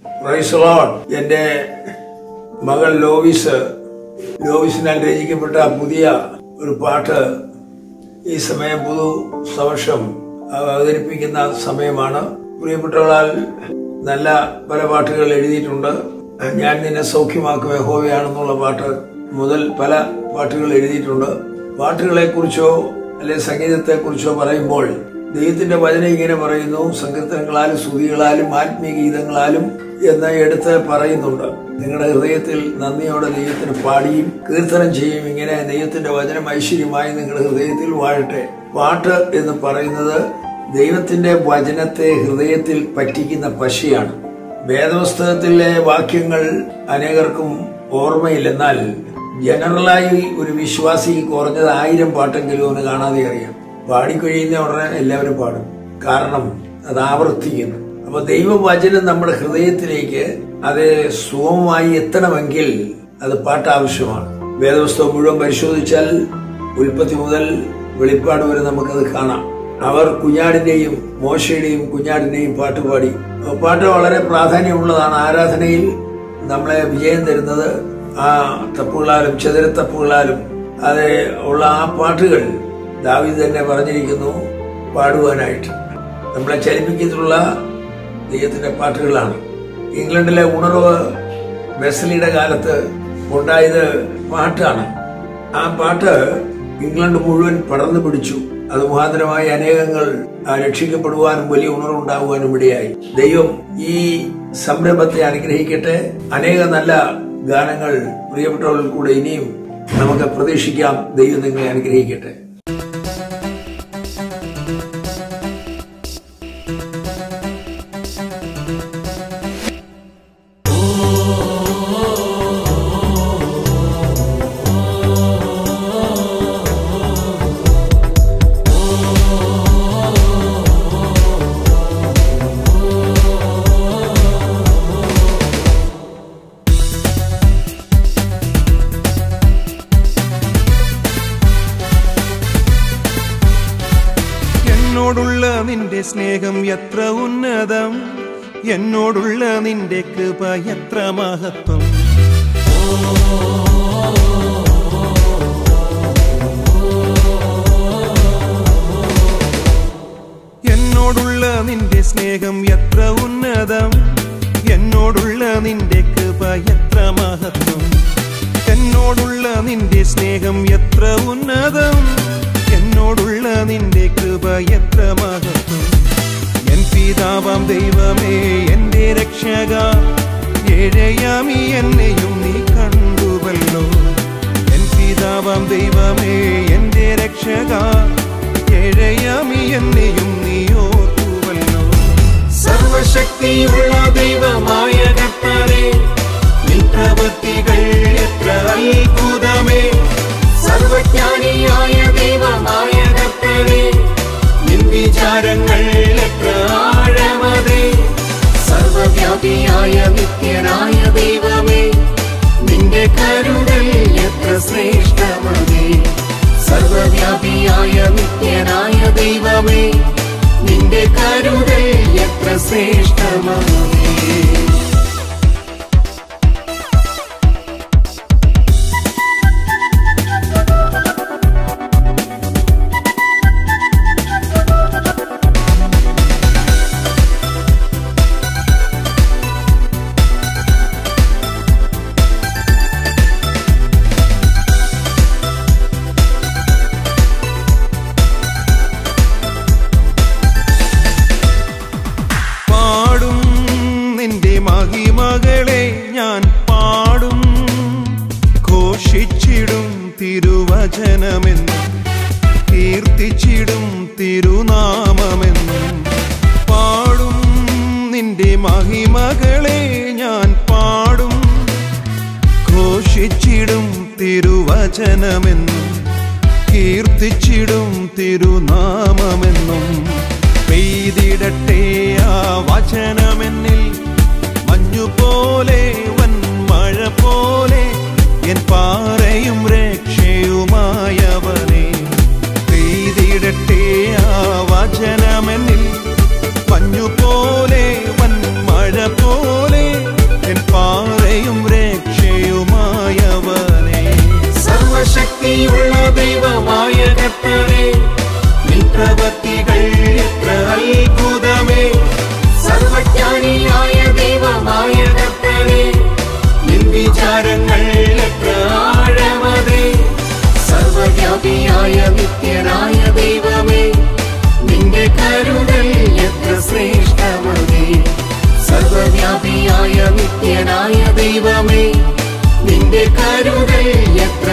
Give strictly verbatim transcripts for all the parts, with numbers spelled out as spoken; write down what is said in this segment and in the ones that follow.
Praise the Lord. എന്റെ മകൾ ലോവിസ് ലോവിസിനാൽ രചിക്കപ്പെട്ട പുതിയ ഒരു പാട്ട് ഈ സമയം പുതു സമക്ഷം അവതരിപ്പിക്കുന്ന സമയമാണ്. പ്രിയപ്പെട്ടവളാൽ നല്ല പല പാട്ടുകൾ എഴുതിയിട്ടുണ്ട്. ഞാൻ നിന്നെ സൗഖ്യമാക്കും യഹോവയാണെന്നുള്ള പാട്ട് മുതൽ പല പാട്ടുകൾ എഴുതിയിട്ടുണ്ട്. പാട്ടുകളെ കുറിച്ചോ അല്ലെ സംഗീതത്തെ കുറിച്ചോ പറയുമ്പോൾ ദൈവത്തിന്റെ വചനം ഇങ്ങനെ പറയുന്നു: സങ്കീർത്തനങ്ങളാലും സ്തുതികളാലും ആത്മീയ ഗീതങ്ങളാലും എന്ന് എടുത്ത് പറയുന്നുണ്ട്. നിങ്ങളുടെ ഹൃദയത്തിൽ നന്ദിയോടെ ദൈവത്തിന് പാടിയും കീർത്തനം ചെയ്യും. ഇങ്ങനെ ദൈവത്തിന്റെ വചനം ഐശ്വര്യമായി നിങ്ങളുടെ ഹൃദയത്തിൽ വാഴട്ടെ. പാട്ട് എന്ന് പറയുന്നത് ദൈവത്തിന്റെ വചനത്തെ ഹൃദയത്തിൽ പറ്റിക്കുന്ന പശയാണ്. വേദപുസ്തകത്തിലെ വാക്യങ്ങൾ അനേകർക്കും ഓർമ്മയില്ല. എന്നാൽ ജനറലായി ഒരു വിശ്വാസിക്ക് കുറഞ്ഞത് ആയിരം പാട്ടെങ്കിലും ഒന്ന് കാണാതെ അറിയാം. പാടിക്കഴിയുന്ന ഉടനെ എല്ലാവരും പാടും. കാരണം അത് ആവർത്തിക്കുന്നു. അപ്പൊ ദൈവവചനം നമ്മുടെ ഹൃദയത്തിലേക്ക് അത് സുഗമമായി എത്തണമെങ്കിൽ അത് പാട്ട് ആവശ്യമാണ്. വേദപുസ്തകം മുഴുവൻ പരിശോധിച്ചാൽ ഉൽപ്പത്തി മുതൽ വെളിപ്പാട് വരെ നമുക്കത് കാണാം. അവർ കുഞ്ഞാടിന്റെയും മോശയുടെയും കുഞ്ഞാടിന്റെയും പാട്ട് പാടി. പാട്ട് വളരെ പ്രാധാന്യമുള്ളതാണ്. ആരാധനയിൽ നമ്മളെ വിജയം തരുന്നത് ആ തപ്പുകളാലും ചെതരത്തപ്പുകളാലും അത് ഉള്ള ആ പാട്ടുകൾ ദാവീദ് തന്നെ പറഞ്ഞിരിക്കുന്നു പാടുവാനായിട്ട്. നമ്മളെ ചലിപ്പിച്ചിട്ടുള്ള ദൈവത്തിന്റെ പാട്ടുകളാണ്. ഇംഗ്ലണ്ടിലെ ഉണർവ് വെസ്ലിയുടെ കാലത്ത് ഉണ്ടായത് പാട്ടാണ്. ആ പാട്ട് ഇംഗ്ലണ്ട് മുഴുവൻ പടർന്നു പിടിച്ചു. അത് മുഖാന്തരമായി അനേകങ്ങൾ രക്ഷിക്കപ്പെടുവാനും വലിയ ഉണർവുണ്ടാകുവാനും ഇടയായി. ദൈവം ഈ സംരംഭത്തെ അനുഗ്രഹിക്കട്ടെ. അനേക നല്ല ഗാനങ്ങൾ പ്രിയപ്പെട്ടവരിൽ കൂടെ ഇനിയും നമുക്ക് പ്രതീക്ഷിക്കാം. ദൈവം നിങ്ങളെ അനുഗ്രഹിക്കട്ടെ. എന്നോടുള്ള നിന്റെ സ്നേഹം എത്ര ഉന്നതം, എന്നോടുള്ള നിന്റെ കൃപ എത്ര മഹത്വം. എന്നോടുള്ള നിന്റെ സ്നേഹം എത്ര ഉന്നതം, എന്നോടുള്ള നിന്റെ കൃപ എത്ര മഹത്വം. എന്നോടുള്ള നിന്റെ സ്നേഹം എത്ര ഉന്നതം, എന്നോടുള്ള നിന്റെ കൃപ എത്ര മഹത്വം. എൻ പിതാവാം ദൈവമേ എന്റെ രക്ഷക, ഏഴയാമി എന്നെയും നീ കണ്ടുവല്ലോ. എൻ പിതാവാം ദൈവമേ എന്റെ രക്ഷക, ഏഴയാമി എന്നെയും നീ ഓർത്തുവല്ലോ. സർവശക്തിയുള്ള ദൈവമായ കർത്താവേ, നിൻ പ്രവൃത്തികൾ എത്ര അത്ഭുതമേ. സർവജ്ഞാനിയായ ദൈവമായ കർത്താവേ, നിൻ വിചാരങ്ങൾ എത്ര ആഴമതേ. സർവവ്യാപിയായ നിത്യനായ ദൈവമേ, നിന്റെ കരുതൽ എത്ര ശ്രേഷ്ഠമതേ. സർവവ്യാപിയായ നിത്യനായ ദൈവമേ, നിന്റെ കരുതൽ എത്ര ശ്രേഷ്ഠമതേ. മഹിമകളെ ഞാൻ പാടും, ഘോഷിച്ചിടും തിരുവചനമെന്നും കീർത്തിച്ചിടും തിരുനാമമെന്നും. പാടും നിന്റെ മഹിമകളെ ഞാൻ പാടും, ഘോഷിച്ചിടും തിരുവചനമെന്നും കീർത്തിച്ചിടും തിരുനാമമെന്നും. പെയ്തിടട്ടെ ആ വചനമെന്നിൽ മഞ്ഞുപോലെ വൻമഴ പോലെ, എൻ പാറയും രക്ഷയുമായവനെ. പെയ്തിടട്ടെ ആ വചനമെന്നിൽ മഞ്ഞുപോലെ വൻമഴ പോലെ,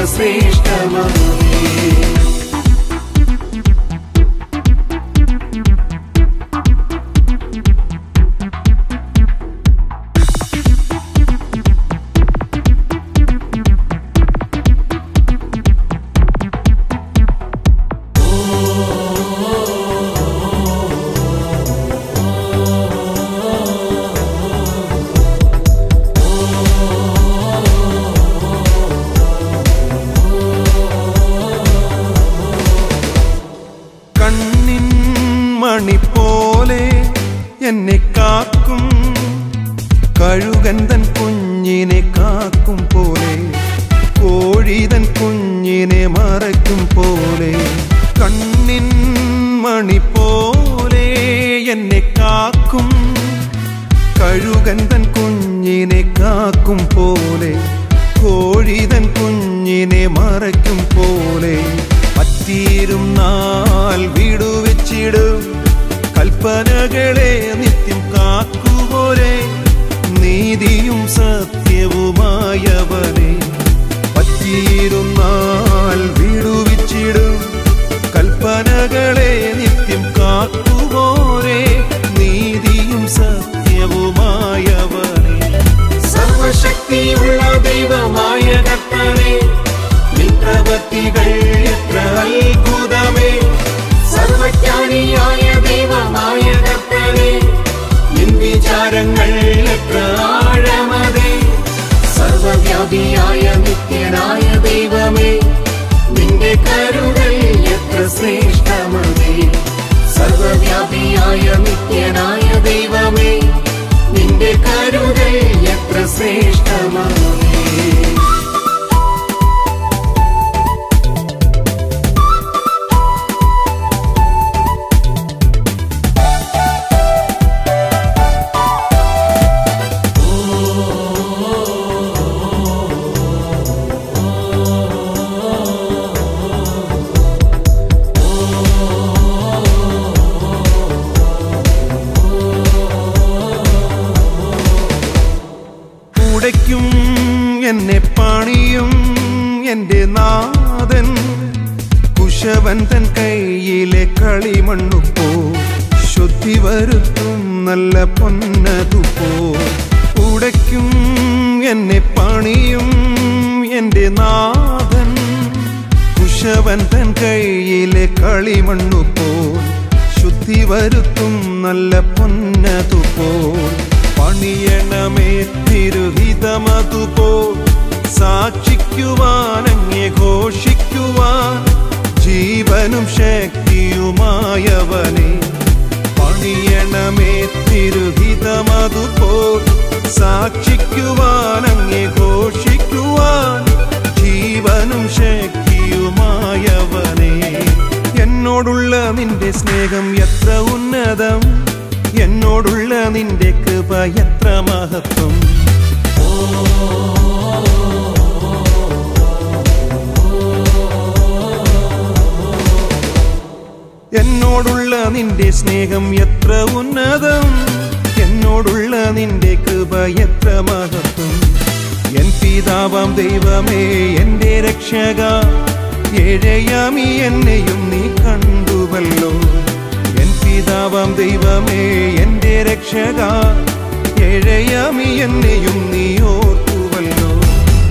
ശ്രേഷ്ഠമേ. പോലെ എന്നെ കാക്കും കഴുകന്തൻ കുഞ്ഞിനെ കാക്കും പോലെ, കോഴിതൻ കുഞ്ഞിനെ മറയ്ക്കും പോലെ, കണ്ണിൻ മണി പോലെ എന്നെ കാക്കും കഴുകന്തൻ കുഞ്ഞിനെ കാക്കും പോലെ, കോഴിതൻ കുഞ്ഞിനെ മറയ്ക്കും പോലെ, പറ്റിയിരും നാൾ വിടുവെച്ചിടും കൽപ്പനകളെ നിത്യം കാക്കുപോലെ, നീതിയും സത്യവുമായവനെ. പറ്റിയിരും നാൾ വിടുവിച്ചിടും കൽപ്പനകളെ നിത്യം കാക്കുപോലെ, നീതിയും സത്യവുമായവനെ. സർവശക്തിയുള്ള ദൈവമായ കർത്താവേ, നിൻ പ്രവൃത്തികൾ എത്ര അത്ഭുതമേ. സർവജ്ഞാനിയായ ദൈവമായ കർത്താവേ, നിൻ വിചാരങ്ങൾ എത്ര ആഴമതേ. സർവവ്യാപിയായ നിത്യനായ ദൈവമേ, നിന്റെ കരുതൽ എത്ര ശ്രേഷ്ഠമതേ. സർവവ്യാപിയായ നിത്യനായ ദൈവമേ, നിന്റെ കരുതൽ എത്ര ശ്രേഷ്ഠമതേ. ഉടയ്ക്കും എന്നെ പണിയും എന്റെ നാഥൻ, കുശവൻ തൻ കയ്യിലെ കളിമണ്ണുപോ, ശുദ്ധി വരുത്തും നല്ല പൊന്നതുപോ. ഉടയ്ക്കും എന്നെ പണിയും എന്റെ നാഥൻ, കുശവൻ തൻ കയ്യിലെ കളിമണ്ണുപോ, ശുദ്ധി വരുത്തും നല്ല പൊന്നതുപോ. പണിയണമേ തിരുഹിതമതുപോ, സാക്ഷിക്കുവാൻ അങ്ങേ ഘോഷിക്കുവാൻ ജീവനും ശക്തിയുമായവനെ. പണിയണമേ തിരുഹിതമതുപോ, സാക്ഷിക്കുവാൻ അങ്ങേ ഘോഷിക്കുവാൻ ജീവനും ശക്തിയുമായവനെ. എന്നോടുള്ള നിന്റെ സ്നേഹം എത്ര ഉന്നതം, എന്നോടുള്ള നിന്റെ കൃപ എത്ര മഹത്വം. എന്നോടുള്ള നിന്റെ സ്നേഹം എത്ര ഉന്നതം, എന്നോടുള്ള നിന്റെ കൃപ എത്ര മഹത്വം. എൻ പിതാവാം ദൈവമേ എന്റെ രക്ഷക, ഏഴയാമി എന്നെയും നീ കണ്ടുവല്ലോ. എൻ പിതാവാം ദൈവമേ എന്റെ രക്ഷക, ഏഴയാമി എന്നെയും നീ ഓർത്തുവല്ലോ.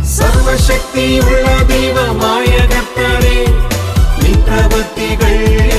സർവശക്തിയുള്ള ദൈവമായ കർത്താവേ, നിൻ പ്രവൃത്തികൾ